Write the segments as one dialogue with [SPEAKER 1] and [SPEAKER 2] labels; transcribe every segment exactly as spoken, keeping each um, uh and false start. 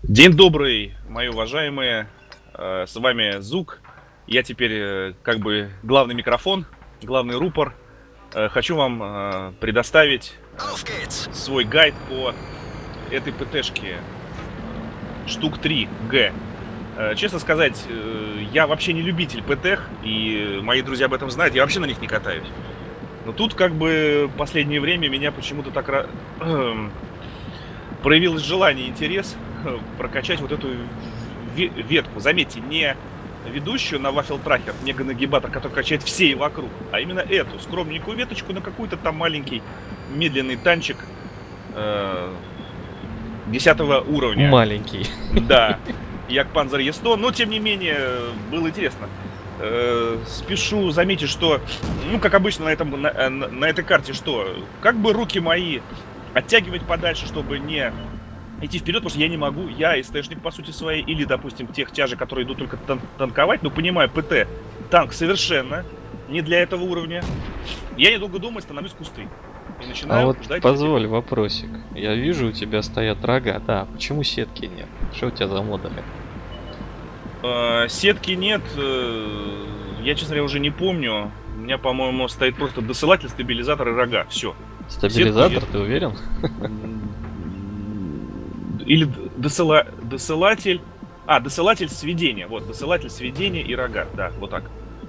[SPEAKER 1] День добрый, мои уважаемые. Э, С вами Зук. Я теперь э, как бы главный микрофон, главный рупор. Э, Хочу вам э, предоставить
[SPEAKER 2] Auf geht's!
[SPEAKER 1] э, свой гайд по этой ПТшке штук три Г. Э, Честно сказать, э, я вообще не любитель ПТх, и мои друзья об этом знают, я вообще на них не катаюсь. Но тут как бы в последнее время меня почему-то так ра- эм, проявилось желание, интерес э, прокачать вот эту ве- ветку. Заметьте, не ведущую на вафел-трахер, мега-нагибатор, который качает все и вокруг, а именно эту скромненькую веточку на какой-то там маленький медленный танчик э, десятого уровня.
[SPEAKER 3] Маленький.
[SPEAKER 1] Да, як Панзер Е сто, но тем не менее было интересно. Э, спешу заметить, что, ну, как обычно на, этом, на, на, на этой карте, что как бы руки мои оттягивать подальше, чтобы не идти вперед, потому что я не могу, я СТшник по сути своей, или, допустим, тех тяжей, которые идут только тан- танковать, но понимаю, ПТ, танк совершенно не для этого уровня. Я, недолго думая, становлюсь кусты. И начинаю
[SPEAKER 3] А вот
[SPEAKER 1] ждать.
[SPEAKER 3] позволь вопросик. Я вижу, у тебя стоят рога. Да, почему сетки нет? Что у тебя за модули?
[SPEAKER 1] Э, Сетки нет, э, я, честно говоря, уже не помню. У меня, по-моему, стоит просто досылатель, стабилизатор и рога. Все.
[SPEAKER 3] Стабилизатор, ты уверен?
[SPEAKER 1] Или досыла... досылатель. А, досылатель сведения. Вот, досылатель сведения и рога. Да, вот так.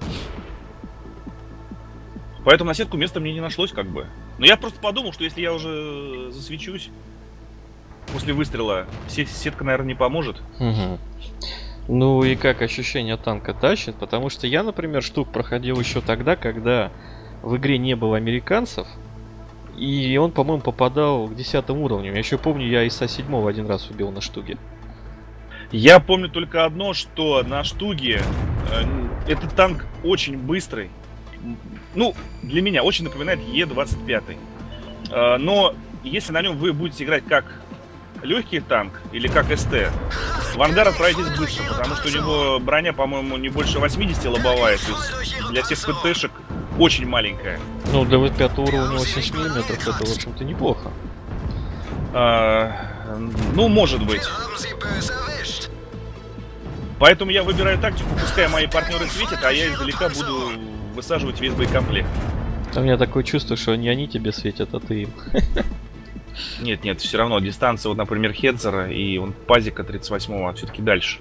[SPEAKER 1] Поэтому на сетку места мне не нашлось, как бы. Но я просто подумал, что если я уже засвечусь после выстрела, се- сетка, наверное, не поможет.
[SPEAKER 3] Угу. Ну и как ощущение танка тащит? Потому что я, например, штук проходил еще тогда, когда в игре не было американцев. И он, по-моему, попадал к десятому уровню. Я еще помню, я ИСа седьмого один раз убил на штуге.
[SPEAKER 1] Я помню только одно, что на штуге э, этот танк очень быстрый. Ну, для меня очень напоминает Е двадцать пять. Э, но если на нем вы будете играть как легкий танк или как СТ, в ангар отправитесь быстро, потому что у него броня, по-моему, не больше восьмидесяти лобовая. То есть для всех ПТшек очень маленькая.
[SPEAKER 3] Ну, для вот пятого уровня восемьдесят миллиметров это, в общем-то, неплохо.
[SPEAKER 1] Э, ну, может быть.
[SPEAKER 2] Haben Sie böse erwischt!
[SPEAKER 1] Поэтому я выбираю тактику, пускай мои партнеры светят, а я издалека буду высаживать весь боекомплект.
[SPEAKER 3] У меня такое чувство, что не они тебе светят, а ты им.
[SPEAKER 1] Нет, нет, все равно дистанция, вот, например, Хедзера и он Пазика тридцать восьмого все-таки дальше.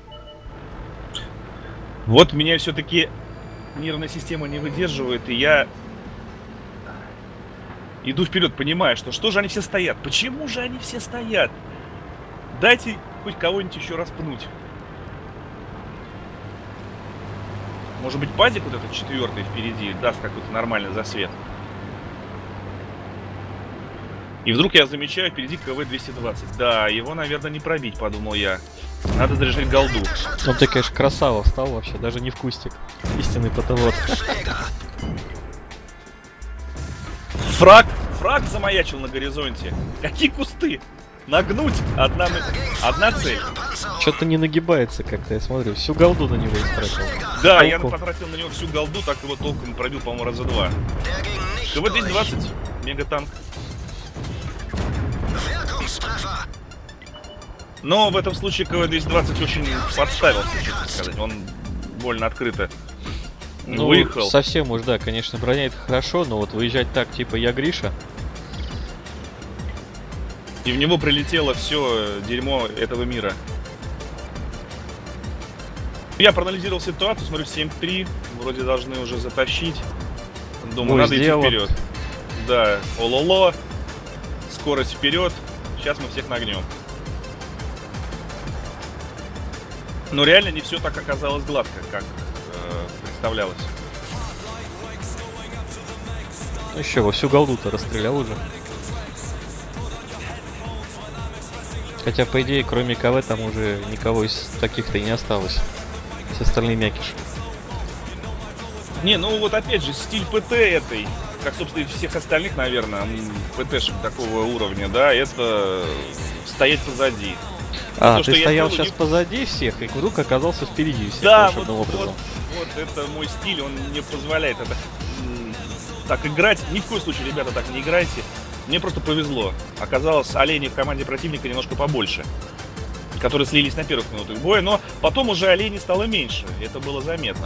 [SPEAKER 1] Вот меня все-таки нервная система не выдерживает, и я иду вперед, понимая, что что же они все стоят? Почему же они все стоят? Дайте хоть кого-нибудь еще раз пнуть. Может быть, Пазик вот этот четвертый впереди даст какой-то нормальный засвет. И вдруг я замечаю впереди КВ двести двадцать. Да, его, наверное, не пробить, подумал я. Надо заряжать голду.
[SPEAKER 3] Ну ты, конечно, красава встал вообще, даже не в кустик. Истинный потолок.
[SPEAKER 1] Фраг, фраг замаячил на горизонте. Какие кусты? Нагнуть одна, мы- одна цель.
[SPEAKER 3] Что-то не нагибается как-то, я смотрю. Всю голду на него истратил.
[SPEAKER 1] Да, я
[SPEAKER 3] Толку.
[SPEAKER 1] потратил на него всю голду, так его толком пробил, по-моему, раза два. КВ двести двадцать, мегатанк.
[SPEAKER 2] Wirkungstreffer!
[SPEAKER 1] Но в этом случае КВ двести двадцать очень подставился, честно сказать. Он больно открыто
[SPEAKER 3] Ну,
[SPEAKER 1] выехал.
[SPEAKER 3] совсем уж, да, конечно, броня это хорошо, но вот выезжать так, типа, я Гриша.
[SPEAKER 1] И в него прилетело все дерьмо этого мира. Я проанализировал ситуацию, смотрю, семь три. Вроде должны уже затащить. Думаю,
[SPEAKER 3] Ой,
[SPEAKER 1] надо
[SPEAKER 3] сделал.
[SPEAKER 1] идти вперед. Да, ололо. Скорость вперед. Сейчас мы всех нагнем. Но реально не все так оказалось гладко, как э, представлялось.
[SPEAKER 3] Ну еще во всю голду-то расстрелял уже. Хотя, по идее, кроме КВ там уже никого из таких-то и не осталось. Все остальные мякиши.
[SPEAKER 1] Не, ну вот опять же, стиль ПТ этой, как, собственно, и всех остальных, наверное, м, ПТшек такого уровня, да, это стоять позади.
[SPEAKER 3] А,
[SPEAKER 1] то,
[SPEAKER 3] ты
[SPEAKER 1] что я
[SPEAKER 3] стоял
[SPEAKER 1] делаю,
[SPEAKER 3] сейчас
[SPEAKER 1] не-
[SPEAKER 3] позади всех и вдруг оказался впереди всех
[SPEAKER 1] Да, вот,
[SPEAKER 3] волшебным
[SPEAKER 1] вот,
[SPEAKER 3] образом.
[SPEAKER 1] вот это мой стиль, он не позволяет это м, так играть. Ни в коем случае, ребята, так не играйте. Мне просто повезло. Оказалось, оленей в команде противника немножко побольше. которые слились на первых минутах боя, но потом уже оленей стало меньше, это было заметно.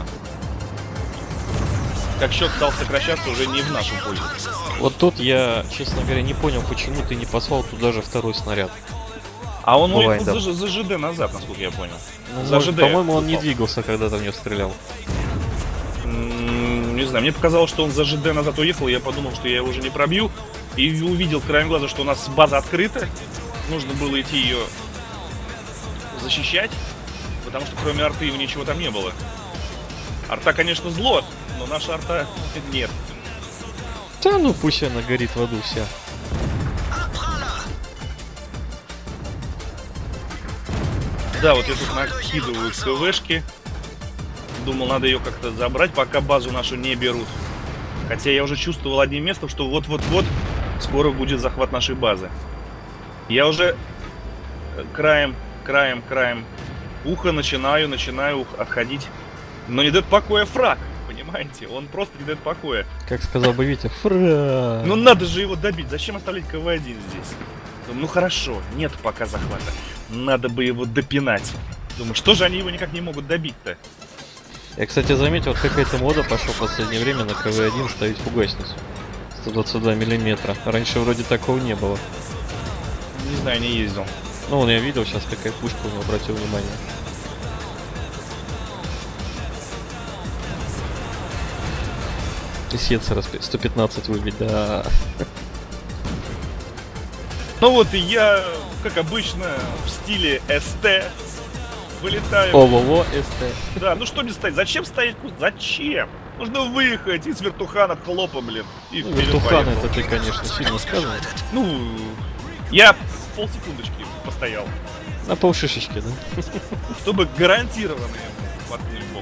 [SPEAKER 1] Как счет стал сокращаться уже не в нашу пользу.
[SPEAKER 3] Вот тут я, честно говоря, не понял, почему ты не послал туда же второй снаряд.
[SPEAKER 1] А он
[SPEAKER 3] Бывает,
[SPEAKER 1] уехал
[SPEAKER 3] да.
[SPEAKER 1] за, за ЖД назад, насколько я понял.
[SPEAKER 3] Ну,
[SPEAKER 1] за
[SPEAKER 3] может,
[SPEAKER 1] ЖД
[SPEAKER 3] по-моему, он не
[SPEAKER 1] упал.
[SPEAKER 3] двигался, когда ты в него стрелял.
[SPEAKER 1] М, Не знаю, мне показалось, что он за ЖД назад уехал, и я подумал, что я его уже не пробью. И увидел краем глаза, что у нас база открыта. Нужно было идти ее защищать, потому что кроме арты его ничего там не было. Арта, конечно, зло, но наша арта нет.
[SPEAKER 3] Да ну пусть она горит в аду вся.
[SPEAKER 1] Да, вот я тут накидываю КВшки. Думал, надо ее как-то забрать, пока базу нашу не берут. Хотя я уже чувствовал одним местом, что вот-вот-вот скоро будет захват нашей базы. Я уже краем, краем, краем уха начинаю, начинаю ух- отходить. Но не дает покоя фраг, понимаете? Он просто не дает покоя.
[SPEAKER 3] Как сказал бы Витя, фра.
[SPEAKER 1] Ну надо же его добить, зачем оставлять КВ один здесь? Думаю, ну хорошо, нет пока захвата. Надо бы его допинать. Думаю, что же они его никак не могут добить-то?
[SPEAKER 3] Я, кстати, заметил, вот какая-то мода пошел в последнее время на КВ один ставить фугасницу. сто двадцать два миллиметра. Раньше вроде такого не было.
[SPEAKER 1] Не знаю, не ездил.
[SPEAKER 3] Ну, вон я видел сейчас, какая пушка у него, обратил внимание. И сетца распи... сто пятнадцать выбить, да.
[SPEAKER 1] Ну вот и я, как обычно, в стиле СТ вылетаю.
[SPEAKER 3] Ого-го, СТ.
[SPEAKER 1] Да, ну что мне стоять? Зачем стоять? Зачем? Нужно выехать из вертухана хлопа, блин. И
[SPEAKER 3] Ну,
[SPEAKER 1] вперед
[SPEAKER 3] вертухан
[SPEAKER 1] поехал.
[SPEAKER 3] это ты, конечно, сильно сказано.
[SPEAKER 1] Ну, я полсекундочки постоял,
[SPEAKER 3] На полшишечки, да?
[SPEAKER 1] чтобы гарантированно воткнуть в бок.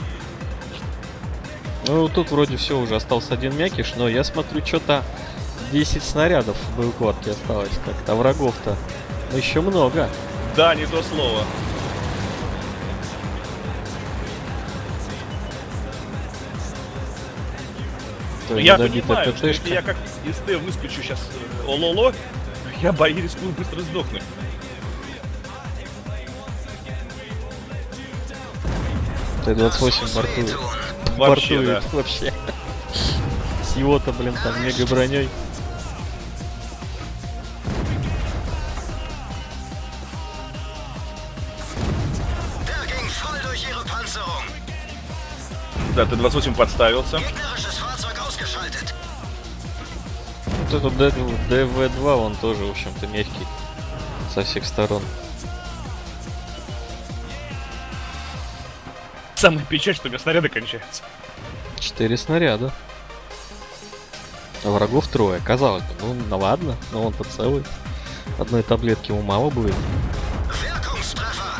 [SPEAKER 3] Ну, тут вроде все, уже остался один мякиш, но я смотрю, что-то десять снарядов в боеукладке осталось как-то, врагов-то еще много.
[SPEAKER 1] Да, не то слово.
[SPEAKER 3] То
[SPEAKER 1] Ну, я
[SPEAKER 3] недобитая
[SPEAKER 1] понимаю, что если
[SPEAKER 3] ПТшка.
[SPEAKER 1] я как из Т выскочу сейчас э, ололо, я боюсь, рискую быстро сдохнуть.
[SPEAKER 3] Т двадцать восемь бортует.
[SPEAKER 1] Вообще,
[SPEAKER 3] Бортует
[SPEAKER 1] да.
[SPEAKER 3] вообще. С его-то, блин, там мега броней.
[SPEAKER 2] Der ging voll durch ihre Panzerung.
[SPEAKER 1] Да, Т двадцать восемь подставился.
[SPEAKER 2] Gegnerisches Fahrzeug ausgeschaltet.
[SPEAKER 3] Вот этот Д В два, он тоже, в общем-то, мягкий. Со всех сторон.
[SPEAKER 1] Самая печаль, что у меня снаряды кончаются.
[SPEAKER 3] Четыре снаряда. А врагов трое. Казалось бы, ну, ну ладно, но он-то целый. Одной таблетки ему мало будет.
[SPEAKER 2] Wirkungstreffer.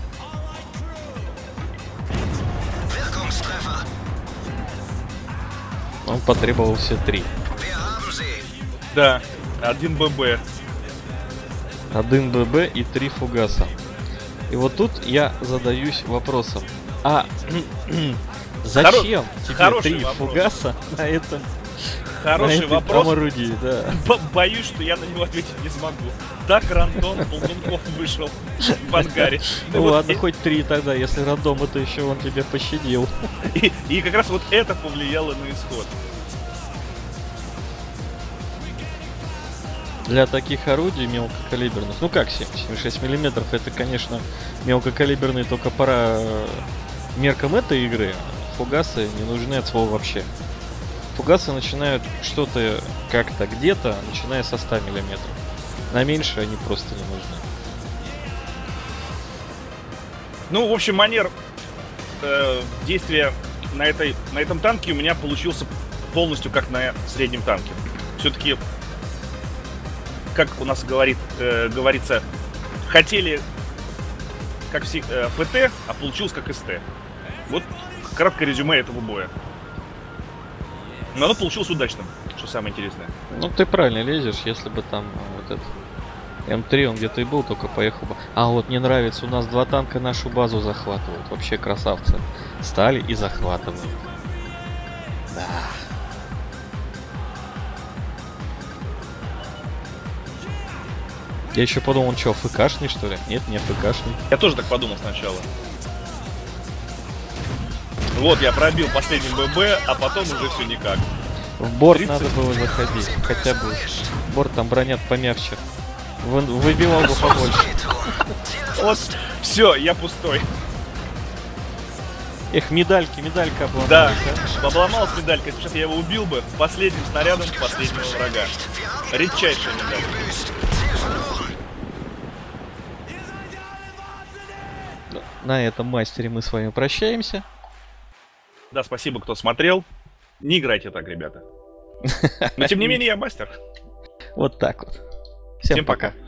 [SPEAKER 2] Wirkungstreffer.
[SPEAKER 3] Он потребовал все три.
[SPEAKER 2] Wir haben sie.
[SPEAKER 1] Да, один ББ.
[SPEAKER 3] Один ББ и три фугаса. И вот тут я задаюсь вопросом. А зачем тебе
[SPEAKER 1] хороший
[SPEAKER 3] три
[SPEAKER 1] вопрос.
[SPEAKER 3] фугаса на этом, на
[SPEAKER 1] Хороший
[SPEAKER 3] этом
[SPEAKER 1] вопрос.
[SPEAKER 3] орудии, да?
[SPEAKER 1] Б- боюсь, что я на него ответить не смогу. Так рандом Ползунков вышел в ангаре.
[SPEAKER 3] Ну
[SPEAKER 1] Вот
[SPEAKER 3] ладно,
[SPEAKER 1] и-
[SPEAKER 3] хоть три тогда, если рандом, это еще он тебя пощадил.
[SPEAKER 1] И, и как раз вот это повлияло на исход.
[SPEAKER 3] Для таких орудий мелкокалиберных, ну как семьдесят шесть миллиметров, это, конечно, мелкокалиберные только пора э, меркам этой игры. Фугасы не нужны от слова вообще. Фугасы начинают что-то как-то где-то, начиная со ста миллиметров. На меньше они просто не нужны.
[SPEAKER 1] Ну, в общем, манер э, действия на, этой, на этом танке у меня получился полностью как на среднем танке. Все-таки, как у нас говорит, э, говорится, хотели как все, э, ПТ, а получилось как СТ. Вот краткое резюме этого боя. Но оно получилось удачным, что самое интересное.
[SPEAKER 3] Ну ты правильно лезешь, если бы там а, вот этот М три он где-то и был, только поехал бы. А вот мне нравится, у нас два танка нашу базу захватывают. Вообще красавцы. Стали и захватывают. Да. Я еще подумал, он что, ФКшный что ли? Нет, не ФКшный.
[SPEAKER 1] Я тоже так подумал сначала. Вот, я пробил последний ББ, а потом уже все никак.
[SPEAKER 3] В борт
[SPEAKER 1] тридцать.
[SPEAKER 3] надо было заходить, хотя бы. В борт там бронят помягче. Вы, выбивал бы побольше.
[SPEAKER 1] Вот, все, я пустой.
[SPEAKER 3] Эх, медальки, медалька обломалась.
[SPEAKER 1] Да,
[SPEAKER 3] а.
[SPEAKER 1] обломалась медалька, сейчас я его убил бы последним снарядом последнего врага. Редчайшая медалька.
[SPEAKER 3] На этом мастере мы с вами прощаемся.
[SPEAKER 1] Да, спасибо, кто смотрел. Не играйте так, ребята. Но тем не менее, я мастер.
[SPEAKER 3] Вот так вот. Всем,
[SPEAKER 1] Всем
[SPEAKER 3] пока.
[SPEAKER 1] пока.